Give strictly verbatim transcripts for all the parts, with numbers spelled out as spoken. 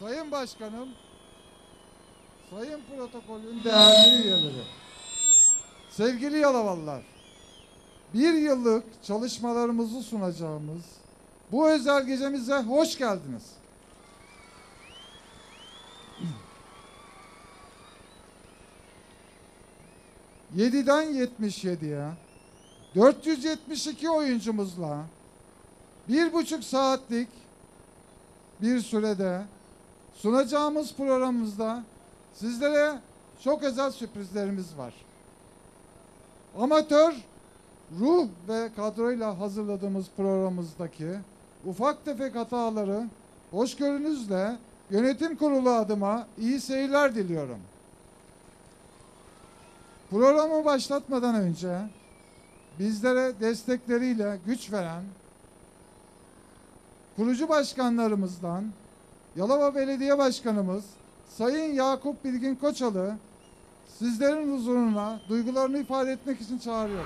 Sayın Başkanım, Sayın Protokolün değerli üyeleri, sevgili Yalovalılar, bir yıllık çalışmalarımızı sunacağımız bu özel gecemize hoş geldiniz. yediden yetmiş yediye dört yüz yetmiş iki oyuncumuzla bir buçuk saatlik bir sürede sunacağımız programımızda sizlere çok özel sürprizlerimiz var. Amatör ruh ve kadroyla hazırladığımız programımızdaki ufak tefek hataları hoşgörünüzle yönetim kurulu adıma iyi seyirler diliyorum. Programı başlatmadan önce bizlere destekleriyle güç veren kurucu başkanlarımızdan Yalova Belediye Başkanımız Sayın Yakup Bilgin Koçalı sizlerin huzuruna duygularını ifade etmek için çağırıyorum.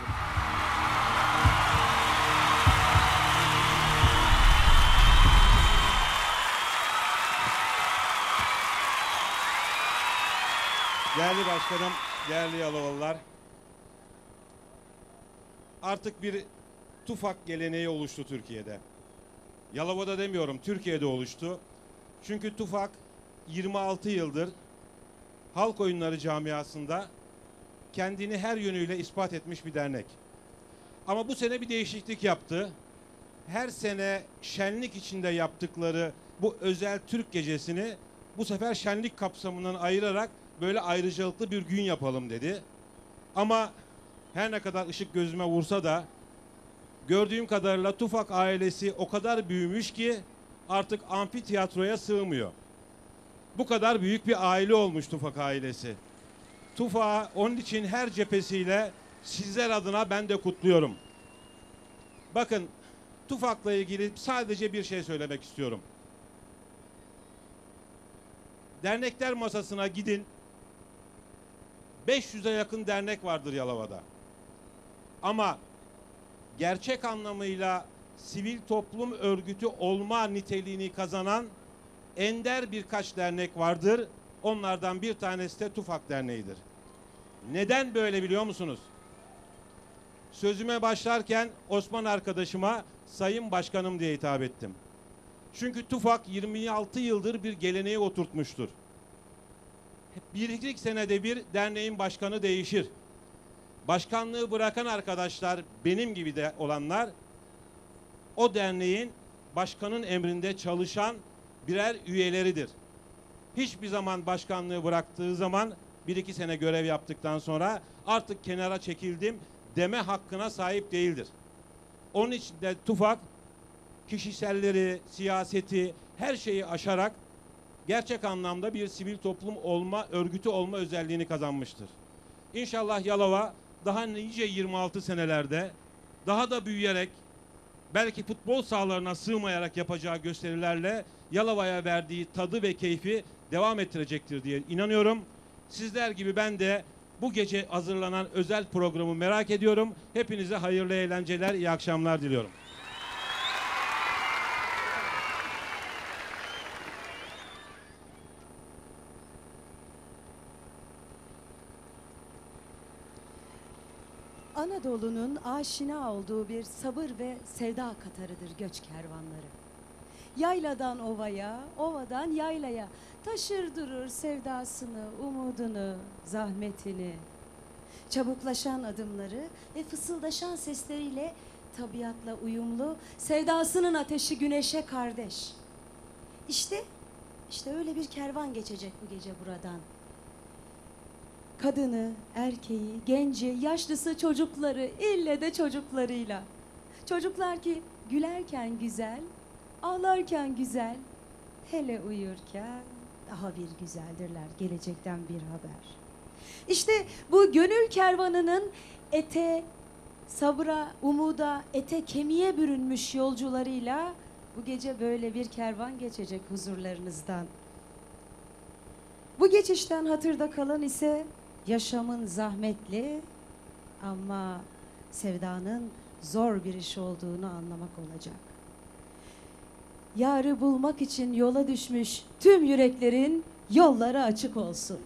Değerli başkanım, değerli Yalovalılar, artık bir TUFAK geleneği oluştu Türkiye'de. Yalova'da demiyorum, Türkiye'de oluştu. Çünkü TUFAK yirmi altı yıldır halk oyunları camiasında kendini her yönüyle ispat etmiş bir dernek. Ama bu sene bir değişiklik yaptı. Her sene şenlik içinde yaptıkları bu özel Türk gecesini bu sefer şenlik kapsamından ayırarak böyle ayrıcalıklı bir gün yapalım dedi. Ama her ne kadar ışık gözüme vursa da gördüğüm kadarıyla TUFAK ailesi o kadar büyümüş ki artık amfiteyatroya sığmıyor. Bu kadar büyük bir aile olmuş TUFAK ailesi. TUFAK'ı onun için her cephesiyle sizler adına ben de kutluyorum. Bakın, TUFAK'la ilgili sadece bir şey söylemek istiyorum. Dernekler masasına gidin. beş yüze yakın dernek vardır Yalova'da. Ama gerçek anlamıyla sivil toplum örgütü olma niteliğini kazanan ender birkaç dernek vardır. Onlardan bir tanesi de TUFAK Derneği'dir. Neden böyle biliyor musunuz? Sözüme başlarken Osman arkadaşıma Sayın Başkanım diye hitap ettim. Çünkü TUFAK yirmi altı yıldır bir geleneği oturtmuştur. Bir iki senede bir derneğin başkanı değişir. Başkanlığı bırakan arkadaşlar, benim gibi de olanlar, o derneğin başkanın emrinde çalışan birer üyeleridir. Hiçbir zaman başkanlığı bıraktığı zaman bir iki sene görev yaptıktan sonra artık kenara çekildim deme hakkına sahip değildir. Onun için de TUFAK kişiselleri, siyaseti, her şeyi aşarak gerçek anlamda bir sivil toplum olma, örgütü olma özelliğini kazanmıştır. İnşallah Yalova daha nice yirmi altı senelerde daha da büyüyerek, belki futbol sahalarına sığmayarak yapacağı gösterilerle Yalova'ya verdiği tadı ve keyfi devam ettirecektir diye inanıyorum. Sizler gibi ben de bu gece hazırlanan özel programı merak ediyorum. Hepinize hayırlı eğlenceler, iyi akşamlar diliyorum. Anadolu'nun aşina olduğu bir sabır ve sevda katarıdır göç kervanları. Yayladan ovaya, ovadan yaylaya taşır durur sevdasını, umudunu, zahmetini. Çabuklaşan adımları ve fısıldaşan sesleriyle tabiatla uyumlu, sevdasının ateşi güneşe kardeş. İşte, işte öyle bir kervan geçecek bu gece buradan. Kadını, erkeği, genci, yaşlısı, çocukları, ille de çocuklarıyla. Çocuklar ki gülerken güzel, ağlarken güzel, hele uyurken daha bir güzeldirler, gelecekten bir haber. İşte bu gönül kervanının ete, sabra, umuda, ete, kemiğe bürünmüş yolcularıyla bu gece böyle bir kervan geçecek huzurlarınızdan. Bu geçişten hatırda kalan ise yaşamın zahmetli ama sevdanın zor bir iş olduğunu anlamak olacak. yarı bulmak için yola düşmüş tüm yüreklerin yolları açık olsun.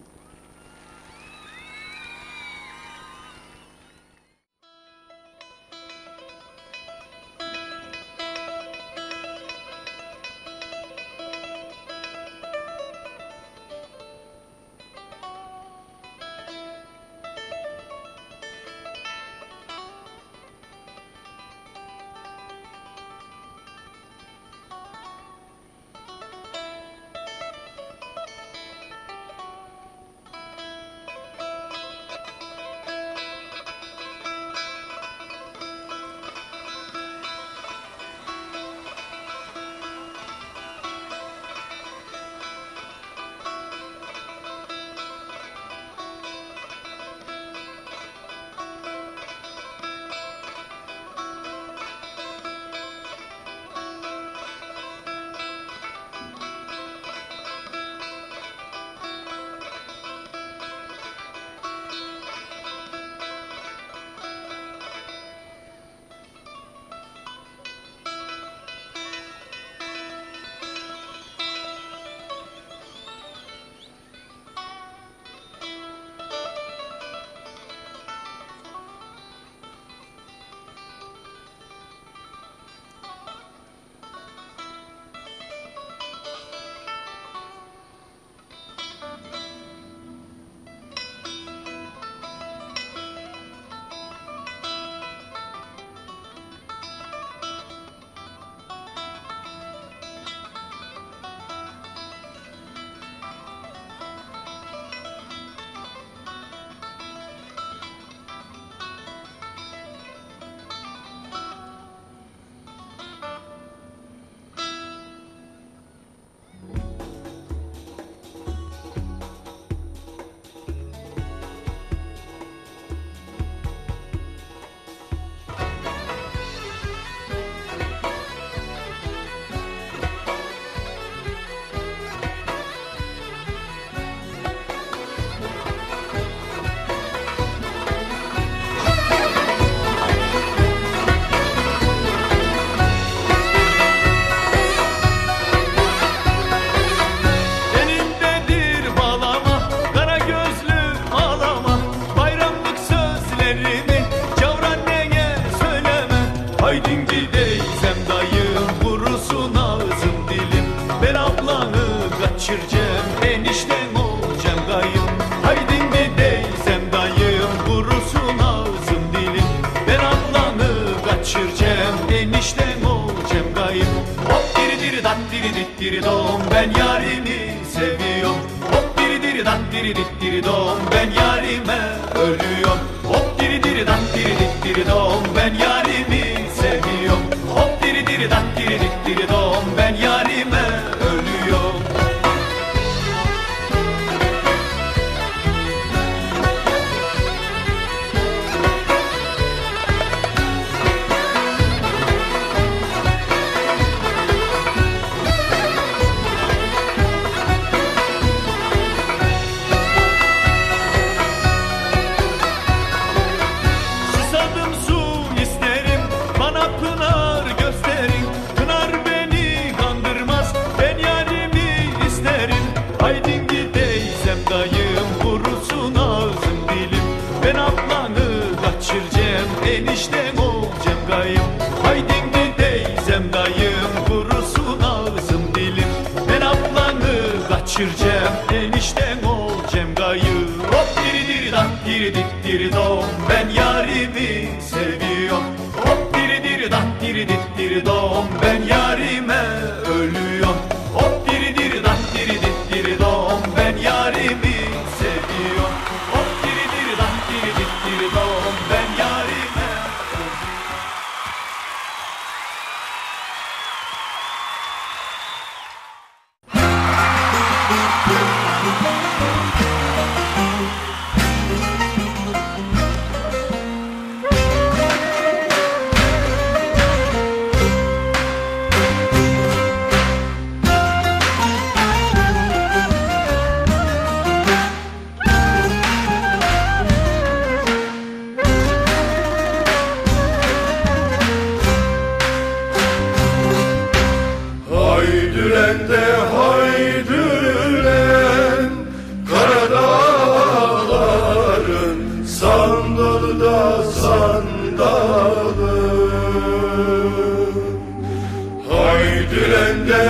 sandalım. Haydülen de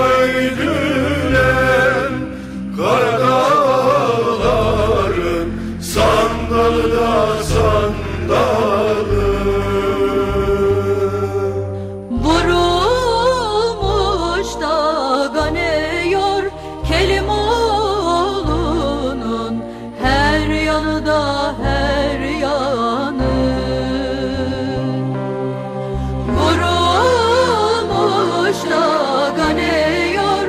haydülen, Karadağların sandalı da sandalım. Vurulmuş da ganıyor Kelimoğlu'nun her yanı da her yanı. Vurulmuş da ganıyor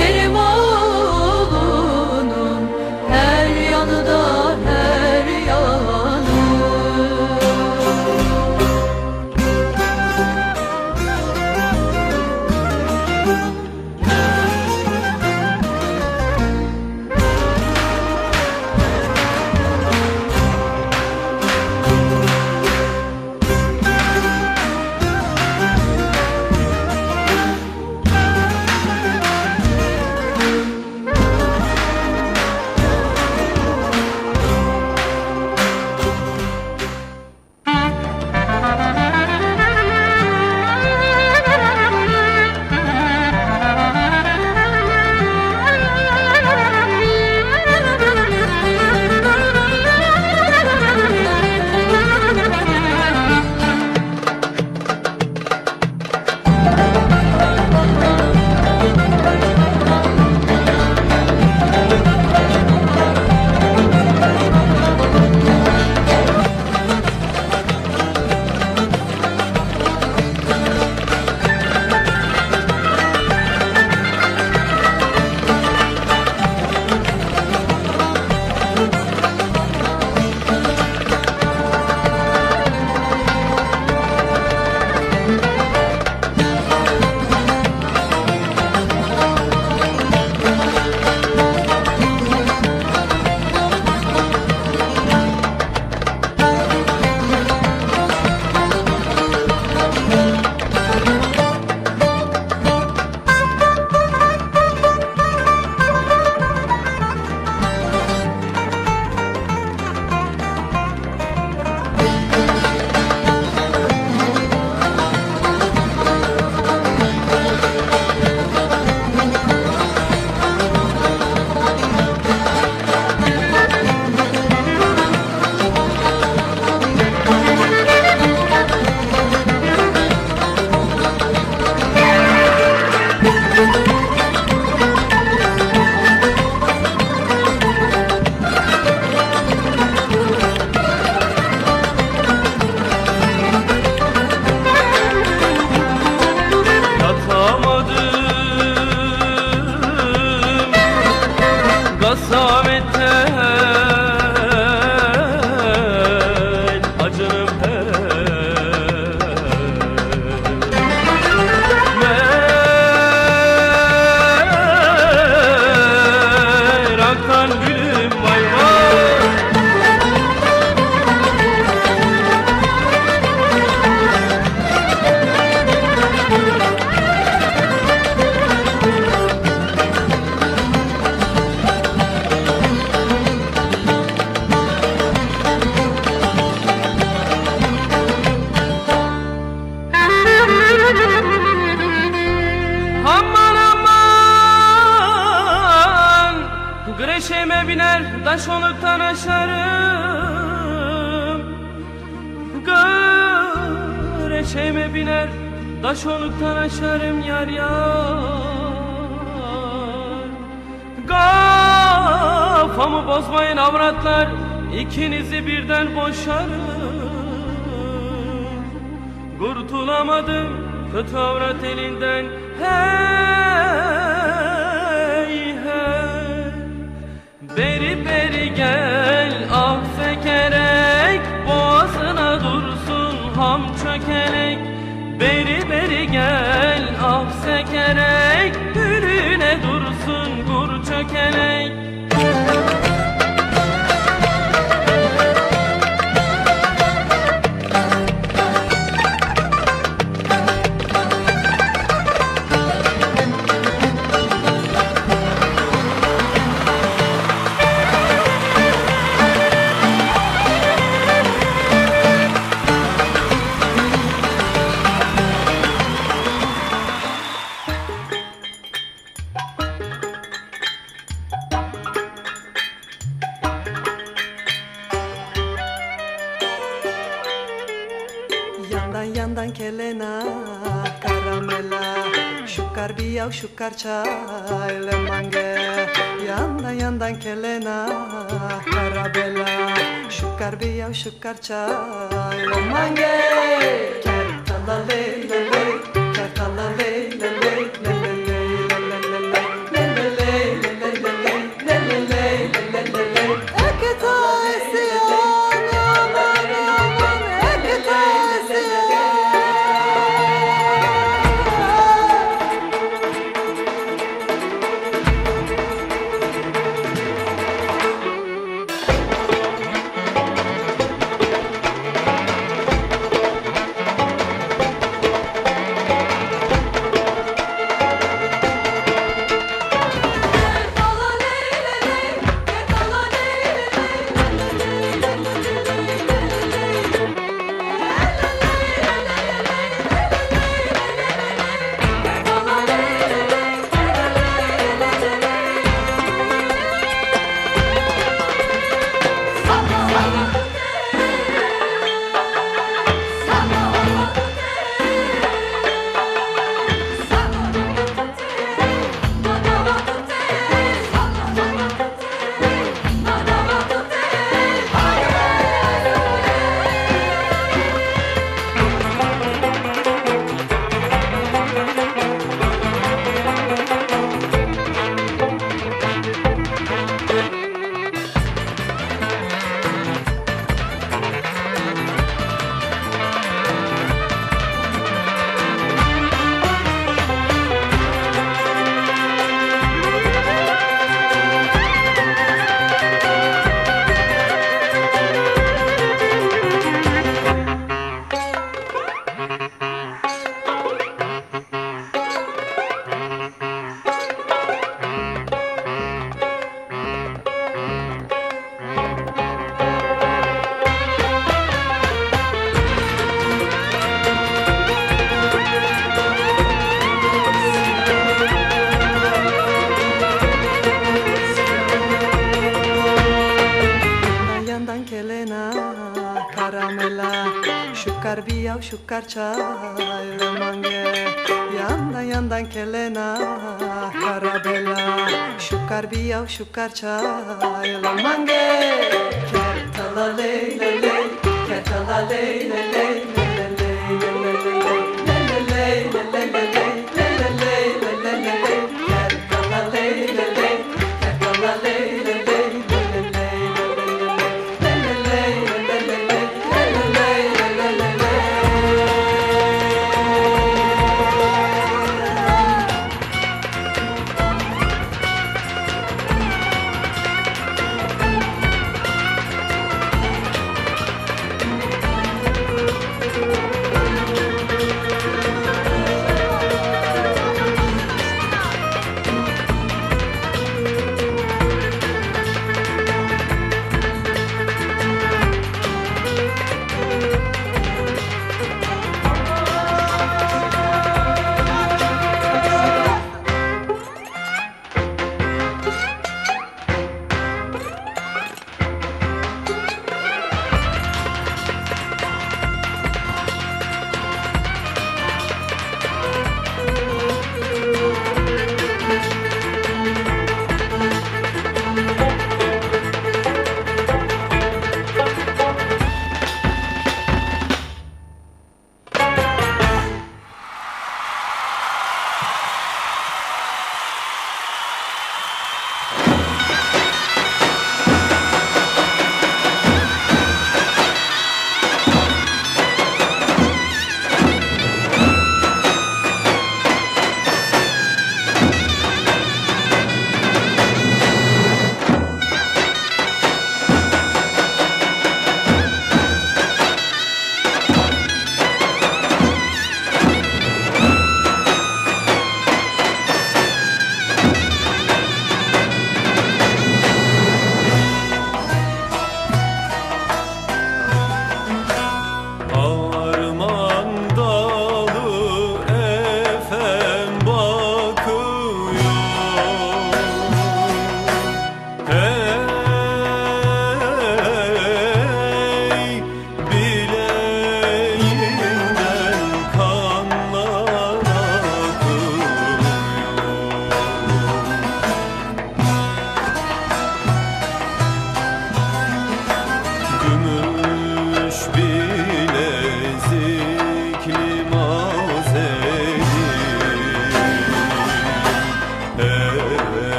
Kelimoğlu'nun her yanı da her yanı. Güreşeme biner taş oluktan aşarım. Güreşeme biner taş oluktan aşarım yar yar. Kafamı bozmayın avratlar, ikinizi birden boşarım. Kurtulamadım kötü avrat elinden, hey hey. Beri beri gel ah sekerek, boğazına dursun ham çökelek. Beri beri gel ah sekerek, gülüne dursun gur çökelek. Yandan yandan kelena karamela Şukar biyav şukar çay lemange Yandan yandan kelena karabela Şukar biyav şukar çay lemange Kertala le le le Kertala le le le le le le le le le le le le le le le le le le le Eketa esiyan aman aman Eketa esiyan Şukar biyav şukar çay lemange Yandan yandan kelena karabela Şukar biyav şukar çay lemange Kertala ley ley ley Kertala ley ley ley Kertala ley ley ley Kertala ley ley ley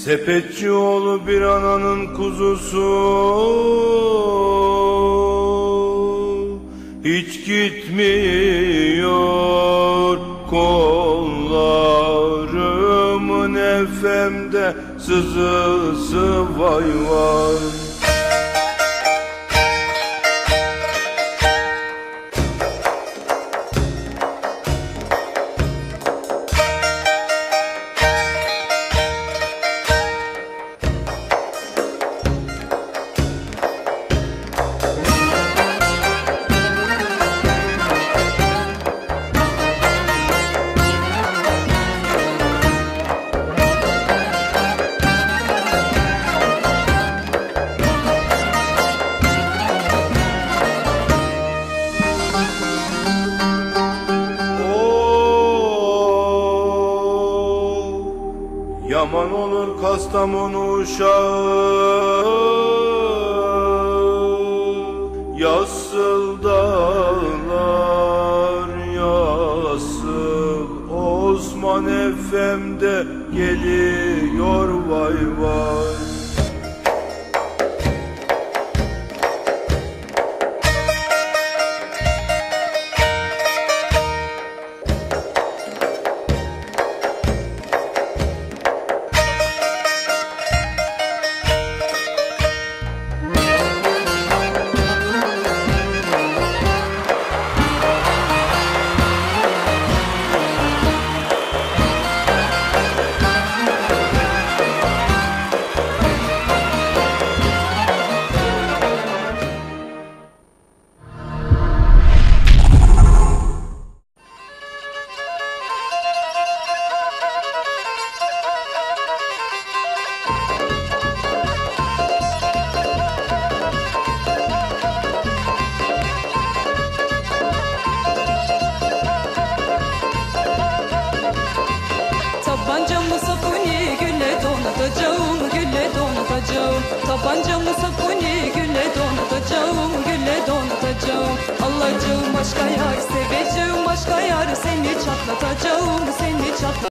Sepetçi oğlu bir ananın kuzusu, hiç gitmiyor kollarımın efemde sızısı vay vay. Yaman olur Kastamonu uşağı, yassıl dağlar yassıl, Osman Efendi geliyor vay vay. Tabancamı sapuni gülle donatacağım, gülle donatacağım. Tabancamı sapuni gülle donatacağım, gülle donatacağım. Alacağım başka yar, seveceğim başka yar, seni çatlatacağım,